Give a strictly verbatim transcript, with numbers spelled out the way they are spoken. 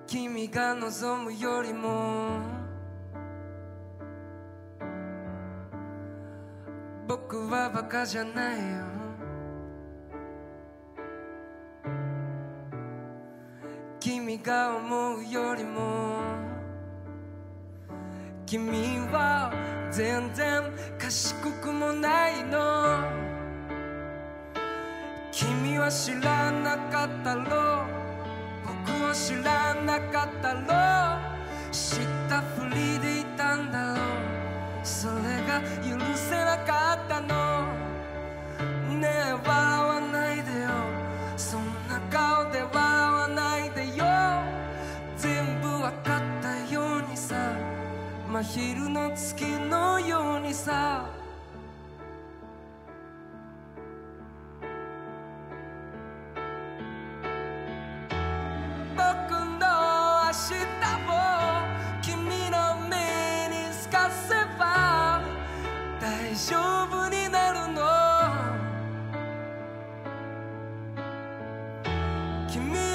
君が望むよりも僕はバカじゃないよ。君が思うよりも君は全然賢くもないの。君は知らなかったろう、僕を知らなかったろう、知ったふりでいたんだろう、それが許せなかったの。ねえ笑わないでよ、そんな顔で笑わないでよ。全部わかったようにさ、真昼の月のようにさ。僕の明日を君の目に透かせば大丈夫になるの。君